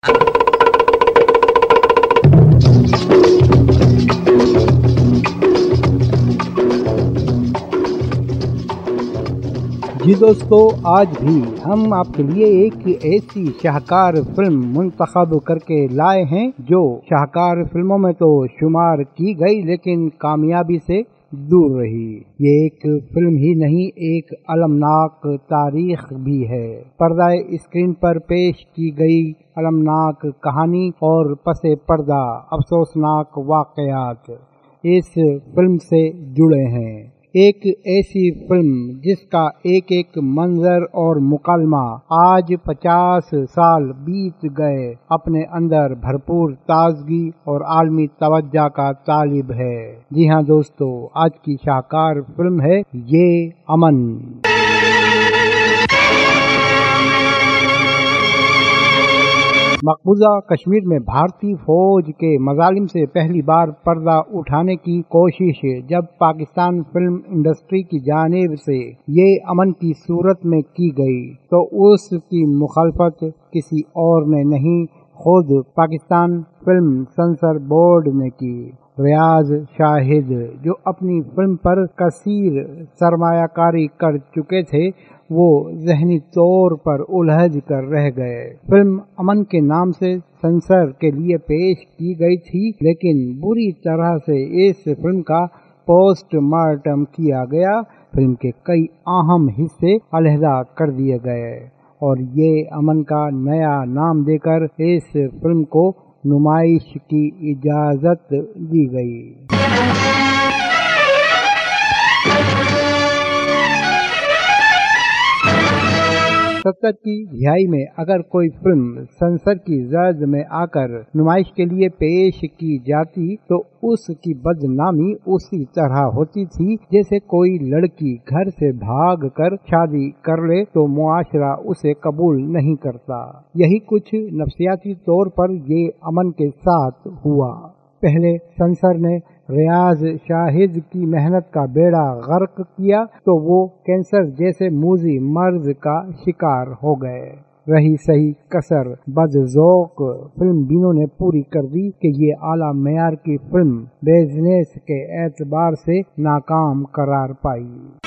جی دوستو، آج بھی ہم آپ کے لیے ایک ایسی شاہکار فلم منتخب کر کے لائے ہیں جو شاہکار فلموں میں تو شمار کی گئی لیکن کامیابی سے دور رہی۔ یہ ایک فلم ہی نہیں، ایک المناک تاریخ بھی ہے۔ پردہ اسکرین پر پیش کی گئی المناک کہانی اور پس پردہ افسوسناک واقعات اس فلم سے جڑے ہیں۔ ایک ایسی فلم جس کا ایک ایک منظر اور مکالمہ آج 50 سال بیت گئے اپنے اندر بھرپور تازگی اور عالمی توجہ کا طالب ہے۔ جی ہاں دوستو، آج کی شاہکار فلم ہے یہ امن۔ مقبوضہ کشمیر میں بھارتی فوج کے مظالم سے پہلی بار پردہ اٹھانے کی کوشش جب پاکستان فلم انڈسٹری کی جانب سے یہ امن کی صورت میں کی گئی تو اس کی مخالفت کسی اور نے نہیں، خود پاکستان فلم سنسر بورڈ نے کی۔ ریاض شاہد جو اپنی فلم پر کثیر سرمایہ کاری کر چکے تھے، وہ ذہنی طور پر الجھ کر رہ گئے۔ فلم امن کے نام سے سنسر کے لیے پیش کی گئی تھی، لیکن بری طرح سے اس فلم کا پوسٹ مارٹم کیا گیا۔ فلم کے کئی اہم حصے علیحدہ کر دیے گئے اور یہ امن کا نیا نام دے کر اس فلم کو نمائش کی اجازت دی گئی۔ 70 کی دہائی میں اگر کوئی فلم سنسر کی زرد میں آ کر نمائش کے لیے پیش کی جاتی تو اس کی بدنامی اسی طرح ہوتی تھی جیسے کوئی لڑکی گھر سے بھاگ کر شادی کر لے تو معاشرہ اسے قبول نہیں کرتا۔ یہی کچھ نفسیاتی طور پر یہ امن کے ساتھ ہوا۔ پہلے سنسر نے ریاض شاہد کی محنت کا بیڑا غرق کیا تو وہ کینسر جیسے موذی مرض کا شکار ہو گئے۔ رہی صحیح کسر بد ذوق فلم بینوں نے پوری کر دی کہ یہ اعلیٰ معیار کی فلم بزنس کے اعتبار سے ناکام قرار پائی۔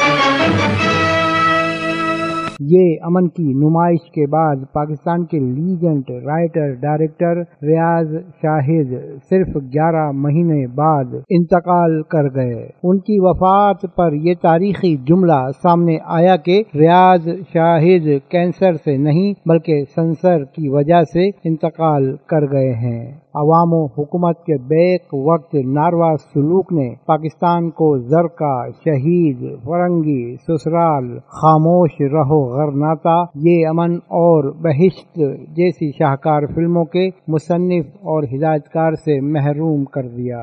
یہ امن کی نمائش کے بعد پاکستان کے legend writer director Riaz Shahid صرف 11 مہینے بعد انتقال کر گئے۔ ان کی وفات پر یہ تاریخی جملہ سامنے آیا کہ ریاض شاہد کینسر سے نہیں بلکہ سنسر کی وجہ سے انتقال کر گئے ہیں۔ عوام و حکومت کے بیک وقت ناروا سلوک نے پاکستان کو زرقا، شہید، فرنگی، سسرال، خاموش رہو غرناطہ، یہ امن اور بہشت جیسی شاہکار فلموں کے مصنف اور ہدایتکار سے محروم کر دیا۔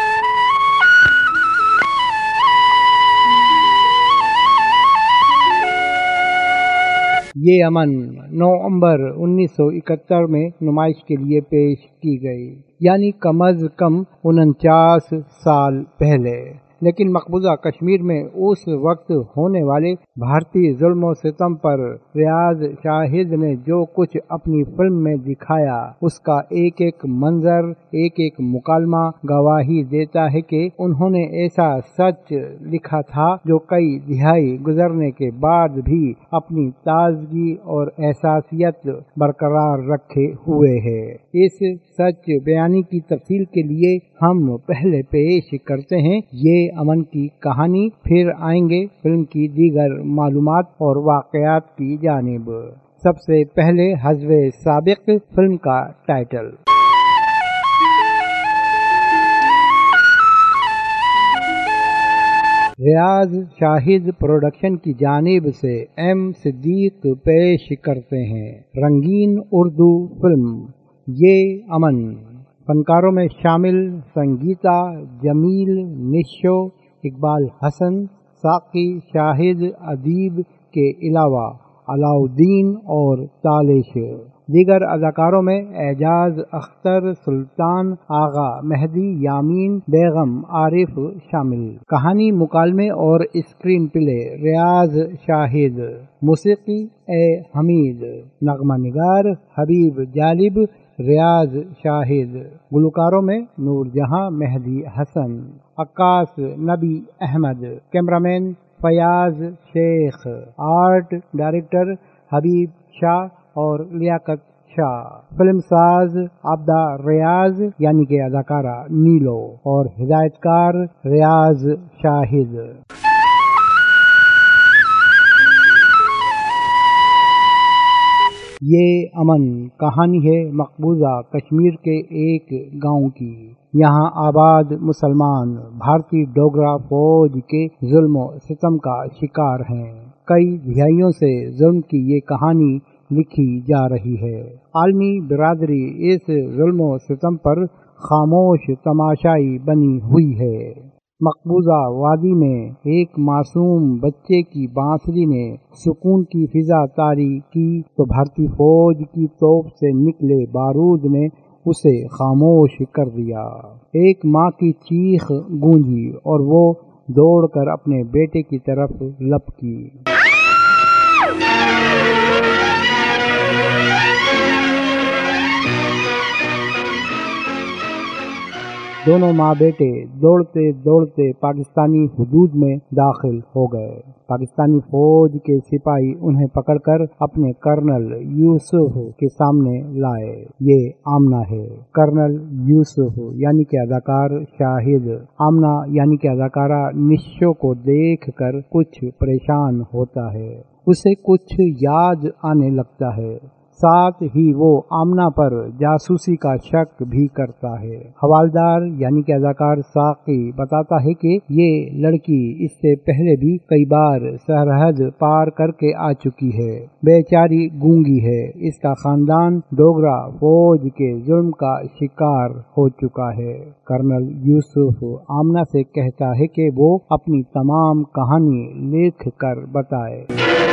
یہ امن نومبر 1971 میں نمائش کے لیے پیش کی گئی، یعنی کم از کم 49 سال پہلے۔ لیکن مقبوضہ کشمیر میں اس وقت ہونے والے بھارتی ظلم و ستم پر ریاض شاہد نے جو کچھ اپنی فلم میں دکھایا، اس کا ایک ایک منظر، ایک ایک مکالمہ گواہی دیتا ہے کہ انہوں نے ایسا سچ لکھا تھا جو کئی دہائی گزرنے کے بعد بھی اپنی تازگی اور احساسیت برقرار رکھے ہوئے ہے۔ اس سچ بیانی کی تفصیل کے لیے ہم پہلے پیش کرتے ہیں یہ امن کی کہانی، پھر آئیں گے فلم کی دیگر معلومات اور واقعات کی جانب۔ سب سے پہلے حذف سابق فلم کا ٹائٹل۔ ریاض شاہد پروڈکشن کی جانب سے ایم صدیق پیش کرتے ہیں رنگین اردو فلم یہ امن۔ فنکاروں میں شامل سنگیتا جمیل، نشو، اقبال حسن، ساقی شاہد ادیب کے علاوہ علاؤالدین اور تالش۔ دیگر اداکاروں میں اعجاز اختر، سلطان آغا، مہدی یامین، بیگم عارف شامل۔ کہانی، مکالمے اور اسکرین پلے ریاض شاہد۔ موسیقی اے حمید، نغمہ نگار حبیب جالب، ریاض شاہد، گلوکاروں میں نور جہاں مہدی حسن، عکاس نبی احمد، کیمرامین فیاض شیخ، آرٹ ڈائریکٹر حبیب شاہ اور لیاقت شاہ، فلم ساز عبدہ ریاض یعنی کہ اداکارہ نیلو اور ہدایت کار ریاض شاہد۔ یہ امن کہانی ہے مقبوضہ کشمیر کے ایک گاؤں کی۔ یہاں آباد مسلمان بھارتی ڈوگرا فوج کے ظلم و ستم کا شکار ہیں۔ کئی دہائیوں سے ظلم کی یہ کہانی لکھی جا رہی ہے۔ عالمی برادری اس ظلم و ستم پر خاموش تماشائی بنی ہوئی ہے۔ مقبوضہ وادی میں ایک معصوم بچے کی بانسری نے سکون کی فضا طاری کی تو بھارتی فوج کی توپ سے نکلے بارود نے اسے خاموش کر دیا۔ ایک ماں کی چیخ گونجی اور وہ دوڑ کر اپنے بیٹے کی طرف لپکی۔ دونوں ماں بیٹے دوڑتے دوڑتے پاکستانی حدود میں داخل ہو گئے۔ پاکستانی فوج کے سپاہی انہیں پکڑ کر اپنے کرنل یوسف کے سامنے لائے۔ یہ آمنہ ہے۔ کرنل یوسف یعنی کہ اداکار شاہد آمنہ یعنی کہ اداکارہ نشو کو دیکھ کر کچھ پریشان ہوتا ہے۔ اسے کچھ یاد آنے لگتا ہے، ساتھ ہی وہ آمنہ پر جاسوسی کا شک بھی کرتا ہے۔ حوالدار یعنی کہ اداکار ساقی بتاتا ہے کہ یہ لڑکی اس سے پہلے بھی کئی بار سرحد پار کر کے آ چکی ہے، بیچاری گونگی ہے، اس کا خاندان ڈوگرا فوج کے ظلم کا شکار ہو چکا ہے۔ کرنل یوسف آمنہ سے کہتا ہے کہ وہ اپنی تمام کہانی لکھ کر بتائے۔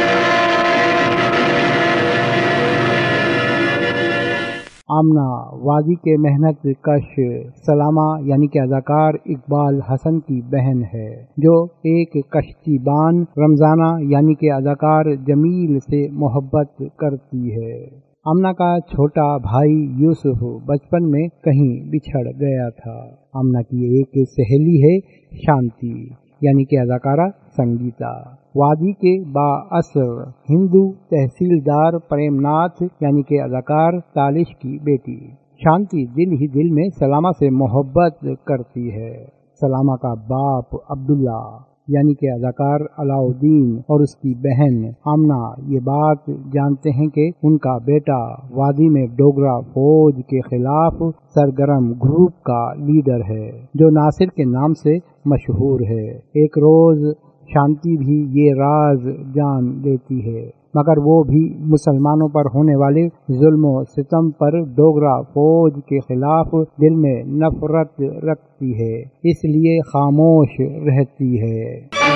آمنہ وادی کے محنت کش سلامہ یعنی کہ اداکار اقبال حسن کی بہن ہے، جو ایک کشتی بان رمضانہ یعنی کہ اداکار جمیل سے محبت کرتی ہے۔ آمنہ کا چھوٹا بھائی یوسف بچپن میں کہیں بچھڑ گیا تھا۔ آمنہ کی ایک سہیلی ہے شانتی یعنی کہ اداکارہ سنگیتا، وادی کے بااثر ہندو تحصیلدار پریم ناتھ یعنی کہ اداکار تالش کی بیٹی۔ شانتی دل ہی دل میں سلامہ سے محبت کرتی ہے۔ سلامہ کا باپ عبداللہ یعنی کہ اداکار علاء الدین اور اس کی بہن آمنہ یہ بات جانتے ہیں کہ ان کا بیٹا وادی میں ڈوگرا فوج کے خلاف سرگرم گروپ کا لیڈر ہے، جو ناصر کے نام سے مشہور ہے۔ ایک روز شانتی بھی یہ راز جان لیتی ہے، مگر وہ بھی مسلمانوں پر ہونے والے ظلم و ستم پر ڈوگرا فوج کے خلاف دل میں نفرت رکھتی ہے، اس لیے خاموش رہتی ہے۔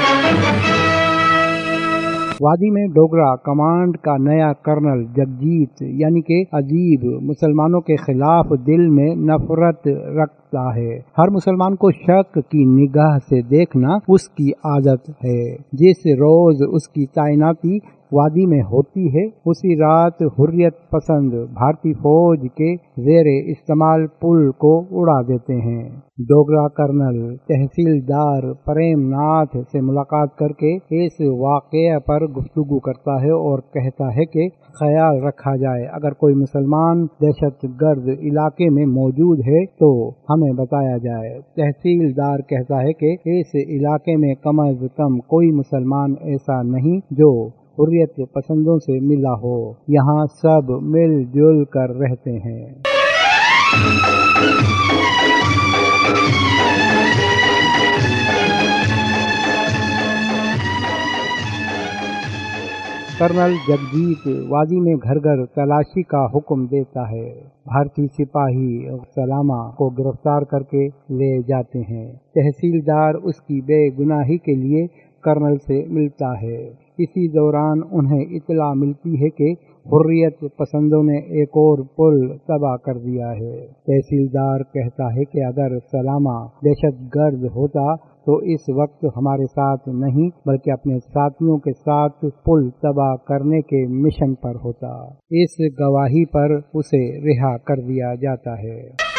وادی میں ڈوگرا کمانڈ کا نیا کرنل جگجیت یعنی کہ عجیب مسلمانوں کے خلاف دل میں نفرت رکھتا ہے۔ ہر مسلمان کو شک کی نگاہ سے دیکھنا اس کی عادت ہے۔ جس روز اس کی تعیناتی وادی میں ہوتی ہے، اسی رات حریت پسند بھارتی فوج کے زیر استعمال پل کو اڑا دیتے ہیں۔ ڈوگرا کرنل تحصیلدار پریم ناتھ سے ملاقات کر کے اس واقعے پر گفتگو کرتا ہے اور کہتا ہے کہ خیال رکھا جائے، اگر کوئی مسلمان دہشت گرد علاقے میں موجود ہے تو ہمیں بتایا جائے۔ تحصیلدار کہتا ہے کہ اس علاقے میں کم از کم کوئی مسلمان ایسا نہیں جو حریت پسندوں سے ملا ہو، یہاں سب مل جل کر رہتے ہیں۔ کرنل جگجیت وادی میں گھر گھر تلاشی کا حکم دیتا ہے۔ بھارتی سپاہی سلامہ کو گرفتار کر کے لے جاتے ہیں۔ تحصیلدار اس کی بے گناہی کے لیے کرنل سے ملتا ہے۔ इसी दौरान उन्हें इतला मिलती है कि हुर्रियत पसंदों ने एक और पुल तबाह कर दिया है। तहसीलदार कहता है कि अगर सलामा दहशतगर्द होता तो इस वक्त हमारे साथ नहीं बल्कि अपने साथियों के साथ पुल तबाह करने के मिशन पर होता। इस गवाही पर उसे रिहा कर दिया जाता है।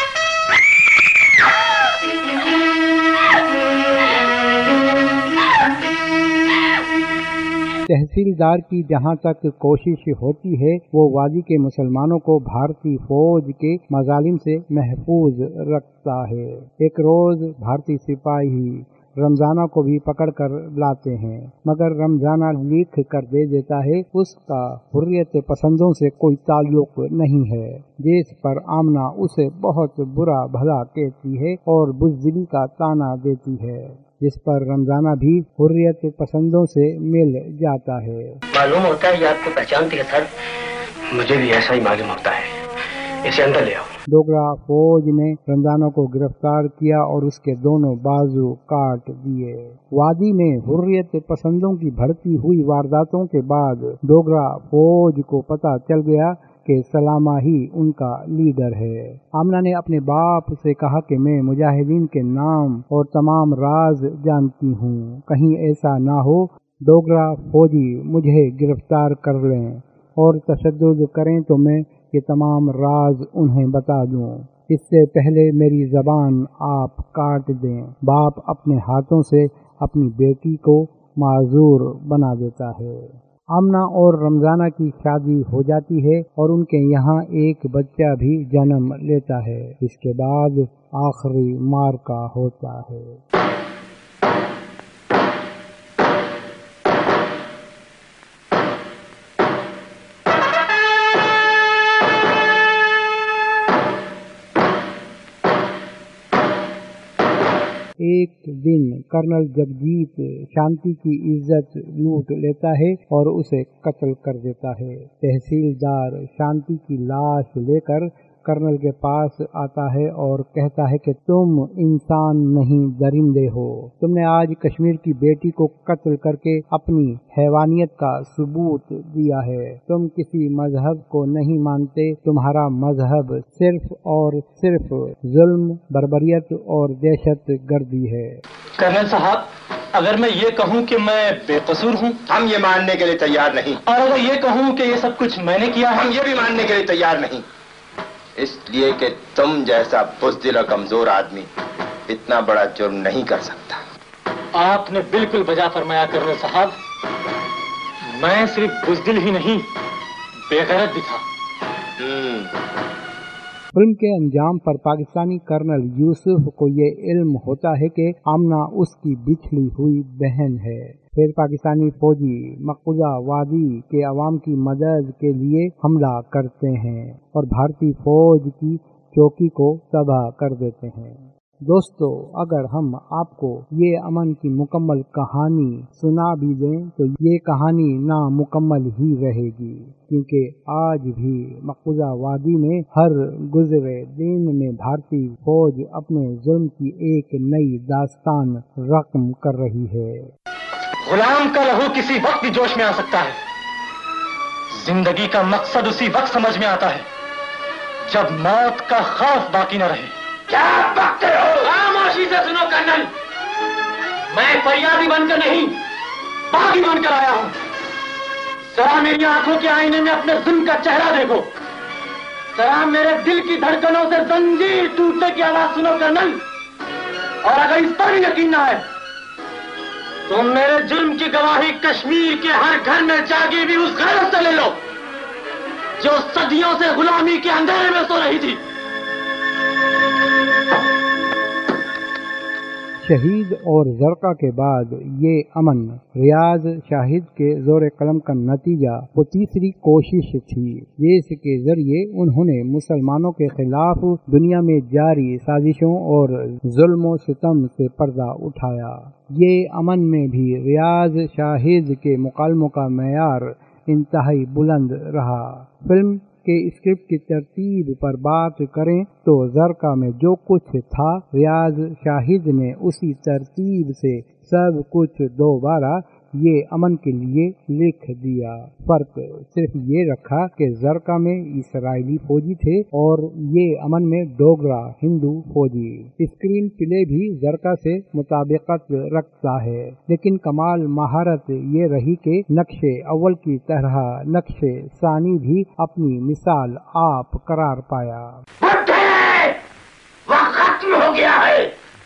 तहसीलदार की जहाँ तक कोशिश होती है वो वादी के मुसलमानों को भारतीय फौज के मजालिम से महफूज रखता है। एक रोज भारतीय सिपाही रमजाना को भी पकड़ कर लाते हैं, मगर रमजाना लिख कर दे देता है उसका हुर्रियत पसंदों से कोई ताल्लुक नहीं है, जिस पर आमना उसे बहुत बुरा भला कहती है और बुज़दिली का ताना देती है, जिस पर रमजाना भी हुर्रियत पसंदों से मिल जाता है। मालूम होता है ये आपको पहचानती है सर। मुझे भी ऐसा ही मालूम होता है, इसे अंदर ले आओ। डोगरा फौज ने रमजाना को गिरफ्तार किया और उसके दोनों बाजू काट दिए। वादी में हुर्रियत पसंदों की बढ़ती हुई वारदातों के बाद डोगरा फौज को पता चल गया कि सलामा ही उनका लीडर है। आमना ने अपने बाप से कहा कि मैं मुजाहिदीन के नाम और तमाम राज जानती हूँ, कहीं ऐसा ना हो डोगरा फौजी मुझे गिरफ्तार कर लें और तशद्दुद करें तो मैं ये तमाम राज उन्हें बता दूं। इससे पहले मेरी ज़बान आप काट दें। बाप अपने हाथों से अपनी बेटी को माजूर बना देता है। आमना और रमजाना की शादी हो जाती है और उनके यहाँ एक बच्चा भी जन्म लेता है। इसके बाद आखिरी मार्का होता है। एक दिन कर्नल जगजीत शांति की इज्जत लूट लेता है और उसे कत्ल कर देता है। तहसीलदार शांति की लाश लेकर कर्नल के पास आता है और कहता है कि तुम इंसान नहीं दरिंदे हो। तुमने आज कश्मीर की बेटी को कत्ल करके अपनी हैवानियत का सबूत दिया है। तुम किसी मजहब को नहीं मानते। तुम्हारा मजहब सिर्फ और सिर्फ जुल्म, बर्बरियत और दहशत गर्दी है। कर्नल साहब, अगर मैं ये कहूँ कि मैं बेकसूर हूँ, हम ये मानने के लिए तैयार नहीं। और अगर ये कहूँ कि ये सब कुछ मैंने किया है, हम ये भी मानने के लिए तैयार नहीं, इसलिए कि तुम जैसा बुज़दिल और कमजोर आदमी इतना बड़ा जुर्म नहीं कर सकता। आपने बिल्कुल बजा फरमाया कर्नल साहब। मैं सिर्फ बुज़दिल ही नहीं, बेगैरत भी था। फिल्म के अंजाम पर पाकिस्तानी कर्नल यूसुफ को ये इल्म होता है कि आमना उसकी बिछड़ी हुई बहन है। फिर पाकिस्तानी फौजी मकबूजा वादी के अवाम की मदद के लिए हमला करते हैं और भारतीय फौज की चौकी को तबाह कर देते हैं। दोस्तों, अगर हम आपको ये अमन की मुकम्मल कहानी सुना भी दें तो ये कहानी नामुकम्मल ही रहेगी, क्योंकि आज भी मकबूजा वादी में हर गुजरे दिन में भारतीय फौज अपने जुल्म की एक नई दास्तान रकम कर रही है। गुलाम का लहू किसी वक्त भी जोश में आ सकता है। जिंदगी का मकसद उसी वक्त समझ में आता है जब मौत का खौफ बाकी न रहे। क्या बकते हो? खामोशी से सुनो कर्नल, मैं फरियादी बनकर नहीं, बागी बनकर आया हूँ। जरा मेरी आंखों के आईने में अपने जुल्म का चेहरा देखो। जरा मेरे दिल की धड़कनों से जंजीर टूटने की आवाज सुनो कर्नल। और अगर इस पर भी यकीन ना है तो मेरे जुल्म की गवाही कश्मीर के हर घर में जागी भी उस गैरत से ले लो जो सदियों से गुलामी के अंधेरे में सो रही थी। शहीद और जरका के बाद ये अमन रियाज शाहिद के जोर कलम का नतीजा वो तीसरी कोशिश थी जिसके जरिए उन्होंने मुसलमानों के खिलाफ दुनिया में जारी साजिशों और जुल्म सितम से पर्दा उठाया। ये अमन में भी रियाज शाहिद के मुकालमों का मेयार इंतहाई बुलंद रहा। फिल्म के स्क्रिप्ट की तरतीब पर बात करें तो जरका में जो कुछ था रियाज शाहिद ने उसी तरतीब से सब कुछ दोबारा یہ امن کے لیے لکھ دیا۔ فرق صرف یہ رکھا کہ زرقا میں اسرائیلی فوجی تھے اور یہ امن میں ڈوگرا ہندو فوجی۔ اسکرین پلے بھی زرقا سے مطابقت رکھتا ہے، لیکن کمال مہارت یہ رہی کہ نقش اول کی طرح نقش ثانی بھی اپنی مثال آپ قرار پایا۔ وہ ختم ہو گیا ہے۔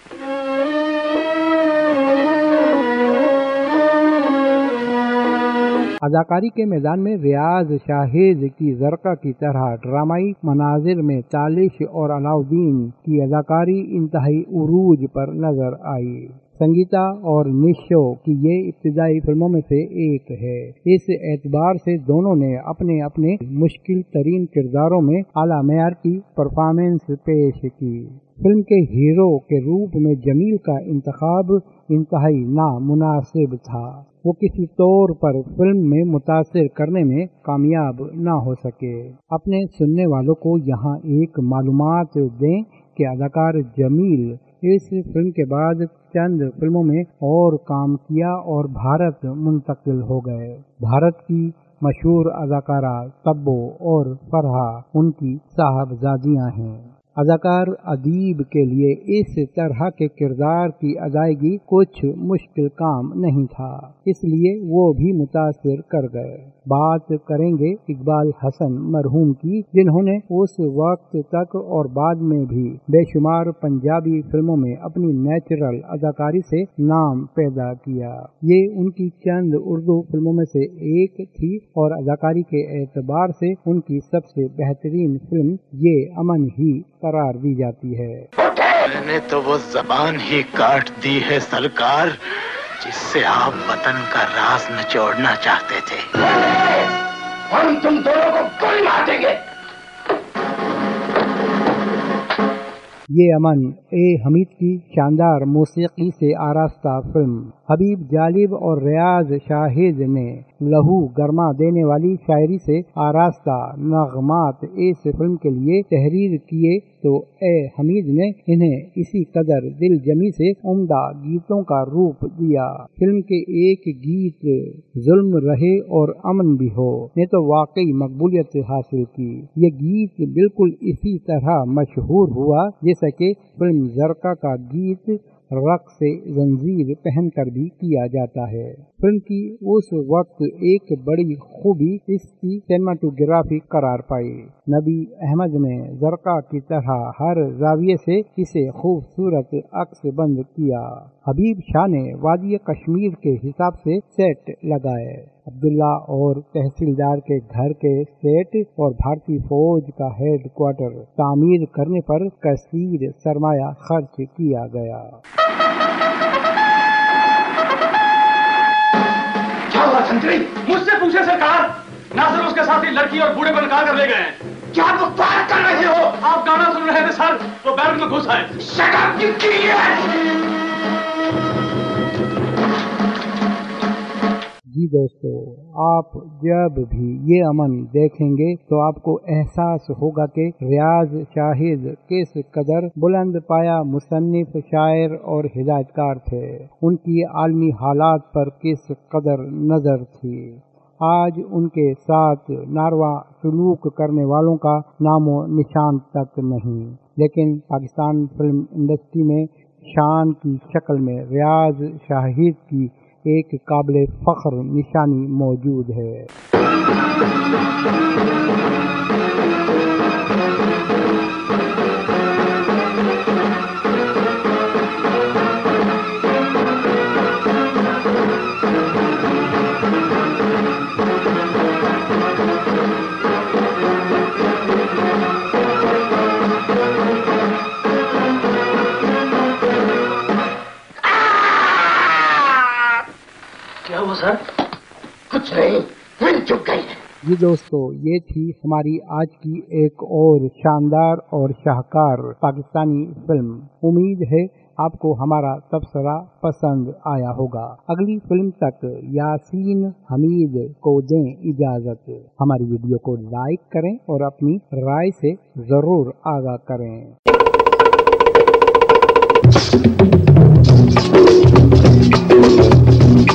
اداکاری کے میدان میں ریاض شاہد کی زرقا کی طرح ڈرامائی مناظر میں چالش اور علاؤدین کی اداکاری انتہائی عروج پر نظر آئی۔ سنگیتا اور نشو کی یہ ابتدائی فلموں میں سے ایک ہے۔ اس اعتبار سے دونوں نے اپنے اپنے مشکل ترین کرداروں میں اعلیٰ معیار کی پرفارمنس پیش کی۔ فلم کے ہیرو کے روپ میں جمیل کا انتخاب انتہائی نامناسب تھا۔ وہ کسی طور پر فلم میں متاثر کرنے میں کامیاب نہ ہو سکے۔ اپنے سننے والوں کو یہاں ایک معلومات دیں کہ اداکار جمیل اس فلم کے بعد چند فلموں میں اور کام کیا اور بھارت منتقل ہو گئے۔ بھارت کی مشہور اداکارہ تبو اور فرحہ ان کی صاحبزادیاں ہیں۔ اداکار ادیب کے لیے اس طرح کے کردار کی ادائیگی کچھ مشکل کام نہیں تھا، اس لیے وہ بھی متاثر کر گئے۔ بات کریں گے اقبال حسن مرحوم کی، جنہوں نے اس وقت تک اور بعد میں بھی بے شمار پنجابی فلموں میں اپنی نیچرل اداکاری سے نام پیدا کیا۔ یہ ان کی چند اردو فلموں میں سے ایک تھی اور اداکاری کے اعتبار سے ان کی سب سے بہترین فلم یہ امن ہی قرار دی جاتی ہے۔ میں نے تو وہ زبان ہی کاٹ دی ہے سرکار جس سے آپ وطن کا راز نچوڑنا چاہتے تھے۔ ہم تم دونوں کو گولی مار دیں گے۔ یہ امن اے حمید کی شاندار موسیقی سے آراستہ فلم، حبیب جالب اور ریاض شاہد نے لہو گرما دینے والی شاعری سے آراستہ نغمات اس فلم کے لیے تحریر کیے تو اے حمید نے انہیں اسی قدر دل جمی سے عمدہ گیتوں کا روپ دیا۔ فلم کے ایک گیت ظلم رہے اور امن بھی ہو نے تو واقعی مقبولیت حاصل کی۔ یہ گیت بالکل اسی طرح مشہور ہوا جیسا کہ فلم زرقا کا گیت رقص زنجیر پہن کر بھی کیا جاتا ہے۔ فلم کی اس وقت ایک بڑی خوبی اس کی سینماٹوگرافی قرار پائی۔ نبی احمد نے زرقا کی طرح ہر زاویے سے اسے خوبصورت عکس بند کیا۔ حبیب شاہ نے وادی کشمیر کے حساب سے سیٹ لگائے۔ عبداللہ اور تحصیلدار کے گھر کے سیٹ اور بھارتی فوج کا ہیڈ کوارٹر تعمیر کرنے پر کثیر سرمایہ خرچ کیا گیا۔ کیا ہوا سنتری؟ مجھ سے پوچھے سرکار، ناصر اس کے ساتھی لڑکی اور بوڑھے کو نکال کر لے گئے ہیں۔ کیا آپ بات کر رہے ہو؟ آپ گانا سن رہے تھے سر، وہ بیرک میں گھس آئے۔ Shut up you idiot! جی دوستو، آپ جب بھی یہ امن دیکھیں گے تو آپ کو احساس ہوگا کہ ریاض شاہد کس قدر بلند پایا مصنف، شاعر اور ہدایت کار تھے، ان کی عالمی حالات پر کس قدر نظر تھی۔ آج ان کے ساتھ ناروا سلوک کرنے والوں کا نام و نشان تک نہیں، لیکن پاکستان فلم انڈسٹری میں شان کی شکل میں ریاض شاہد کی ایک قابل فخر نشانی موجود ہے۔ سر کچھ نہیں، من چک گئی ہے۔ جی دوستو، یہ تھی ہماری آج کی ایک اور شاندار اور شاہکار پاکستانی فلم۔ امید ہے آپ کو ہمارا تبصرہ پسند آیا ہوگا۔ اگلی فلم تک یاسین حمید کو دیں اجازت۔ ہماری ویڈیو کو لائک کریں اور اپنی رائے سے ضرور آگاہ کریں۔